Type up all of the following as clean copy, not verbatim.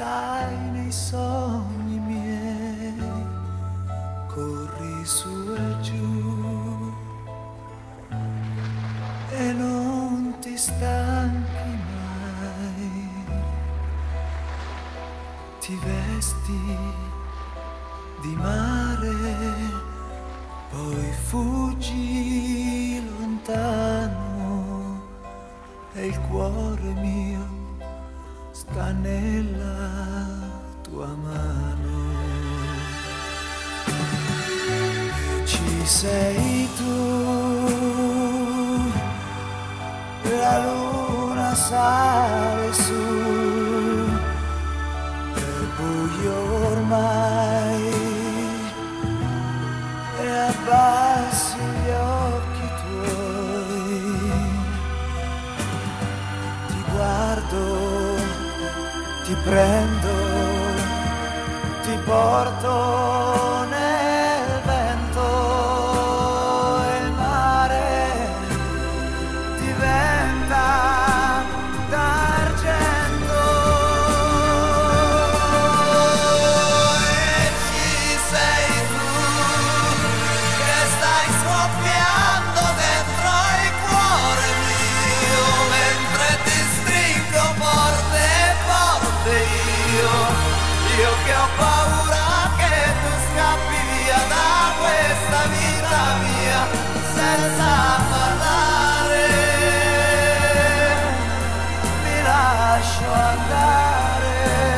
stai nei sogni miei, corri su e giù e non ti stanchi mai, ti vesti di mare, poi fuggi lontano e il cuore mio sta nella tua mano. E ci sei tu, la luna sale su, è buio ormai e abbassi gli occhi tuoi, ti guardo, ti prendo, ti porto nel vento e il mare diventa d'argento. E ci sei tu che stai scoppiando dentro il cuore mio, mentre ti stringo forte io che ho paura che tu scappi via da questa vita mia senza parlare, mi lascio andare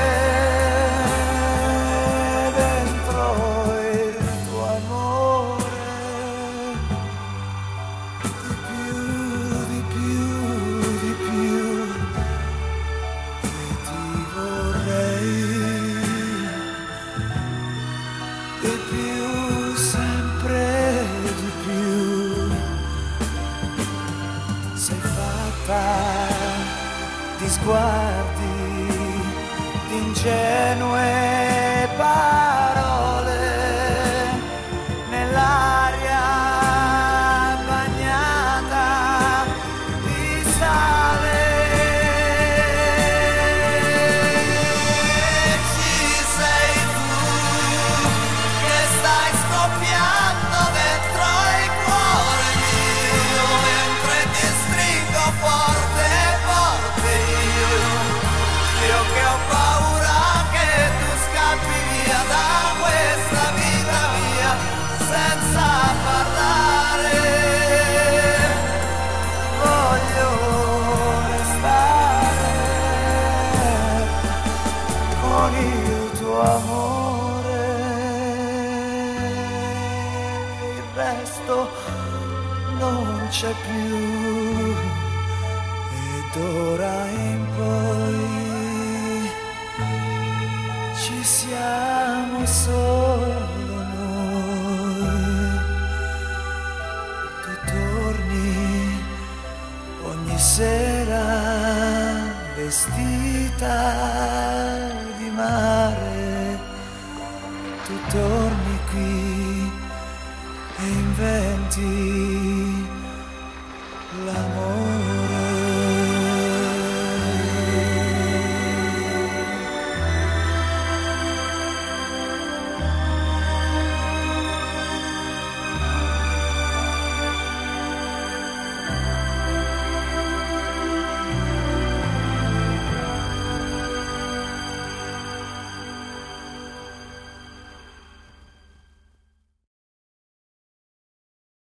dentro il tuo amore, di più, di più, di più. Di più, sempre di più, sei fatta di sguardi, di ingenue parole, nell'aria bagnata di sale. Il tuo amore, il resto non c'è più, ed ora in poi ci siamo solo noi. Tu torni ogni sera vestita di mare, tu torni qui e inventi l'amore.